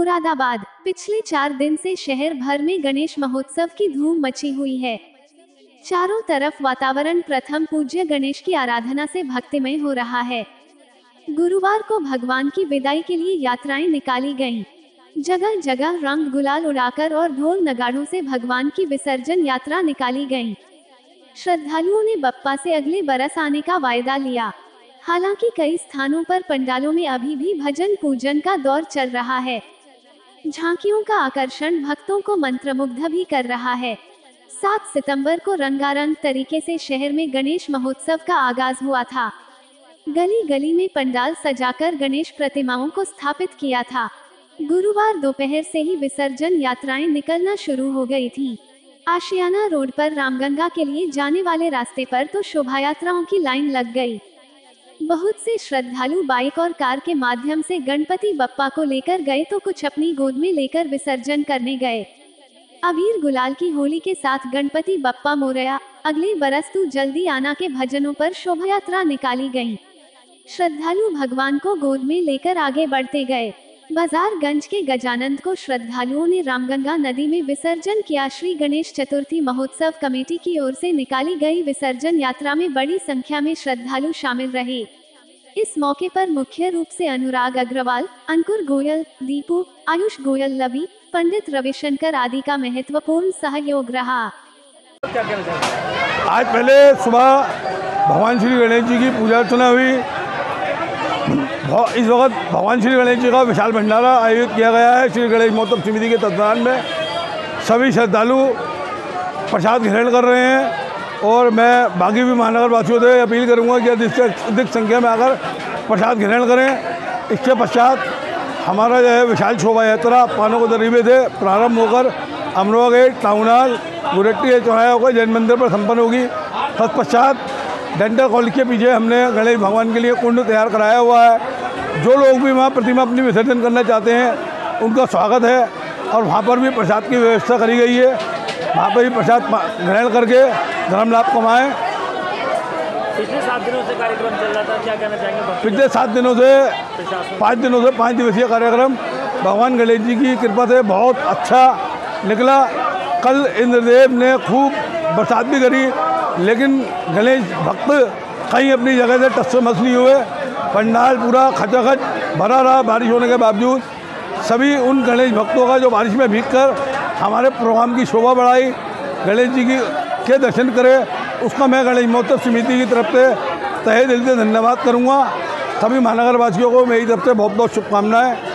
मुरादाबाद। पिछले 4 दिन से शहर भर में गणेश महोत्सव की धूम मची हुई है। चारों तरफ वातावरण प्रथम पूज्य गणेश की आराधना से भक्तिमय हो रहा है। गुरुवार को भगवान की विदाई के लिए यात्राएं निकाली गईं। जगह जगह रंग गुलाल उड़ाकर और ढोल नगाड़ों से भगवान की विसर्जन यात्रा निकाली गई। श्रद्धालुओं ने बप्पा से अगले बरस आने का वायदा लिया। हालांकि कई स्थानों पर पंडालों में अभी भी भजन पूजन का दौर चल रहा है। झांकियों का आकर्षण भक्तों को मंत्रमुग्ध भी कर रहा है। 7 सितंबर को रंगारंग तरीके से शहर में गणेश महोत्सव का आगाज हुआ था। गली गली में पंडाल सजाकर गणेश प्रतिमाओं को स्थापित किया था। गुरुवार दोपहर से ही विसर्जन यात्राएं निकलना शुरू हो गई थीं। आशियाना रोड पर रामगंगा के लिए जाने वाले रास्ते पर तो शोभायात्राओं की लाइन लग गई। बहुत से श्रद्धालु बाइक और कार के माध्यम से गणपति बप्पा को लेकर गए तो कुछ अपनी गोद में लेकर विसर्जन करने गए। अबीर गुलाल की होली के साथ गणपति बप्पा मोरया, अगले बरस तू जल्दी आना के भजनों पर शोभायात्रा निकाली गई। श्रद्धालु भगवान को गोद में लेकर आगे बढ़ते गए। बाजारगंज के गजानंद को श्रद्धालुओं ने रामगंगा नदी में विसर्जन किया। श्री गणेश चतुर्थी महोत्सव कमेटी की ओर से निकाली गई विसर्जन यात्रा में बड़ी संख्या में श्रद्धालु शामिल रहे। इस मौके पर मुख्य रूप से अनुराग अग्रवाल, अंकुर गोयल, दीपू, आयुष गोयल, लवी, पंडित रविशंकर आदि का महत्वपूर्ण सहयोग रहा। आज पहले सुबह भगवान श्री गणेश जी की पूजा अर्चना हुई। इस वक्त भगवान श्री गणेश जी का विशाल भंडारा आयोजित किया गया है। श्री गणेश महोत्सव समिति के तत्वाधान में सभी श्रद्धालु प्रसाद ग्रहण कर रहे हैं और मैं बाकी भी महानगर वासियों से अपील करूंगा कि अधिक संख्या में आकर प्रसाद ग्रहण करें। इसके पश्चात हमारा जो है विशाल शोभा यात्रा पानों को दरीबे से प्रारंभ होकर अमरोहा गेट, टाउन हॉल, गुरेट्टी चौराहे होकर जैन मंदिर पर संपन्न होगी। तत्पश्चात डेंटल कॉलेज के पीछे हमने गणेश भगवान के लिए कुंड तैयार कराया हुआ है। जो लोग भी वहाँ प्रतिमा अपनी विसर्जन करना चाहते हैं उनका स्वागत है और वहाँ पर भी प्रसाद की व्यवस्था करी गई है। वहाँ पर भी प्रसाद ग्रहण करके धर्म लाभ कमाएँ। पिछले 7 दिनों से कार्यक्रम चल रहा था, क्या कहना चाहेंगे? पिछले 7 दिनों से 5 दिवसीय कार्यक्रम भगवान गणेश जी की कृपा से बहुत अच्छा निकला। कल इंद्रदेव ने खूब बरसात भी करी, लेकिन गणेश भक्त कहीं अपनी जगह से टस से मस नहीं हुए। पंडाल पूरा खचाखच भरा रहा। बारिश होने के बावजूद सभी उन गणेश भक्तों का जो बारिश में भीगकर हमारे प्रोग्राम की शोभा बढ़ाई, गणेश जी के दर्शन करे, उसका मैं गणेश महोत्सव समिति की तरफ से तहे दिल से धन्यवाद करूँगा। सभी महानगर वासियों को मेरी तरफ से बहुत बहुत शुभकामनाएँ।